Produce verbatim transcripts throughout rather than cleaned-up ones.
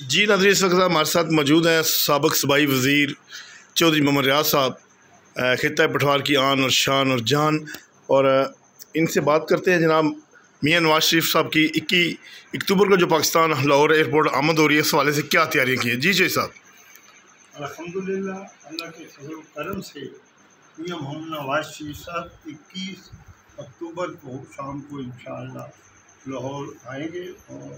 جی ناظرین، اس وقت ہمارے ساتھ موجود ہیں سابق صوبائی وزیر چودھری محمد ریاض صاحب، خطہ پٹھوار کی آن اور شان اور جان، اور ان سے بات کرتے ہیں جناب میاں نواز شریف صاحب کی اکی اکتوبر کو جو پاکستان لاہور ایئرپورٹ آمد ہو رہی ہے، اس حوالے سے کیا تیاریاں کی ہیں؟ جی جی صاحب۔ الحمدللہ اللہ کے فضل و کرم سے میاں محمد نواز شریف صاحب اکیس اکتوبر کو شام کو انشاءاللہ لاہور آئیں گے، اور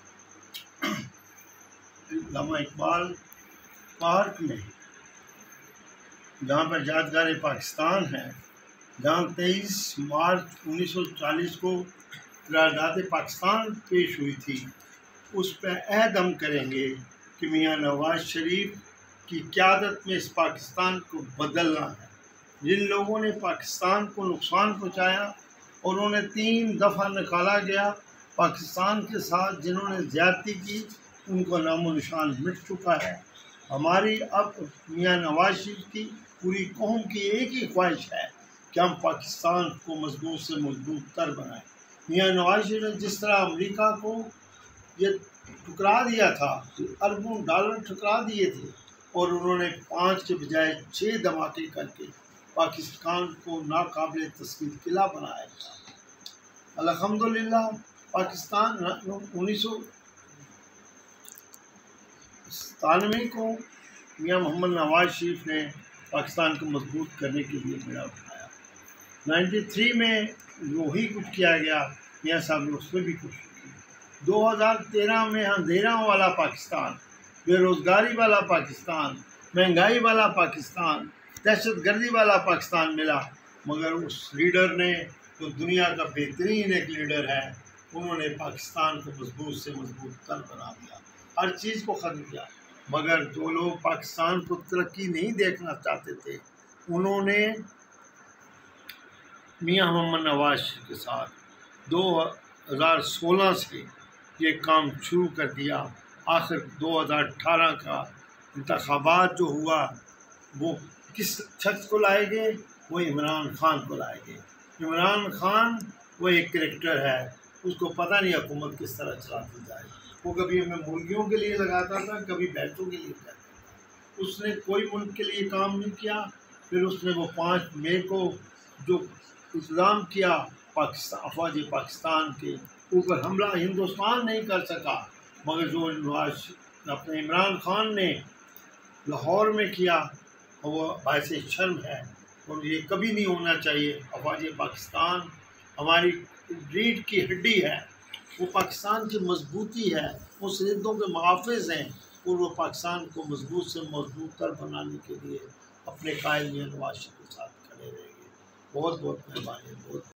علامہ اقبال پارک میں جہاں پر یادگار پاکستان ہے، جہاں تیئیس مارچ انیس سو چالیس کو قرارداد پاکستان پیش ہوئی تھی، اس پہ عہد ہم کریں گے کہ میاں نواز شریف کی قیادت میں اس پاکستان کو بدلنا ہے۔ جن لوگوں نے پاکستان کو نقصان پہنچایا اور انہیں تین دفعہ نکالا گیا، پاکستان کے ساتھ جنہوں نے زیادتی کی، ان کو نام و نشان مٹ چکا ہے۔ ہماری اب میاں نواز شریف کی پوری قوم کی ایک ہی خواہش ہے کہ ہم پاکستان کو مضبوط سے مضبوط تر بنائیں۔ میاں نواز شریف نے جس طرح امریکہ کو یہ ٹھکرا دیا تھا، اربوں ڈالر ٹھکرا دیے تھے، اور انہوں نے پانچ کے بجائے چھ دھماکے کر کے پاکستان کو ناقابل تسخیر قلعہ بنایا تھا۔ الحمدللہ پاکستان انیس سو ستانوے کو میاں محمد نواز شریف نے پاکستان کو مضبوط کرنے کے لیے بیڑا اٹھایا۔ نائنٹی تھری میں وہی کچھ کیا گیا، میاں صاحب نے اس میں بھی کچھ کیا۔ دو ہزار تیرہ میں اندھیروں والا پاکستان، بے روزگاری والا پاکستان، مہنگائی والا پاکستان، دہشت گردی والا پاکستان ملا، مگر اس لیڈر نے جو دنیا کا بہترین ایک لیڈر ہے، انہوں نے پاکستان کو مضبوط سے مضبوط تر بنا دیا، ہر چیز کو ختم کیا۔ مگر جو لوگ پاکستان کو ترقی نہیں دیکھنا چاہتے تھے، انہوں نے میاں محمد نواز شریف کے ساتھ دو ہزار سولہ سے یہ کام شروع کر دیا۔ آخر دو ہزار اٹھارہ کا انتخابات جو ہوا، وہ کس شخص کو لائے گئے؟ وہ عمران خان کو لائے گئے۔ عمران خان وہ ایک کریکٹر ہے، اس کو پتہ نہیں حکومت کس طرح چلاتی جائے۔ وہ کبھی ہمیں مرغیوں کے لیے لگاتا تھا، کبھی بیٹوں کے لیے کرتا تھا۔ اس نے کوئی ملک کے لیے کام نہیں کیا۔ پھر اس نے وہ پانچ مئی کو جو الزام کیا پاکستان افواج پاکستان کے اوپر حملہ ہندوستان نہیں کر سکا، مگر جو نواز اپنے عمران خان نے لاہور میں کیا، وہ باعث شرم ہے، اور یہ کبھی نہیں ہونا چاہیے۔ افواج پاکستان ہماری ریڑھ کی ہڈی ہے، وہ پاکستان کی مضبوطی ہے، وہ سرحدوں کے محافظ ہیں، اور وہ پاکستان کو مضبوط سے مضبوط تر بنانے کے لیے اپنے قائد میاں نواز شریف کے ساتھ کھڑے رہیں گے۔ بہت بہت مہربانی، بہت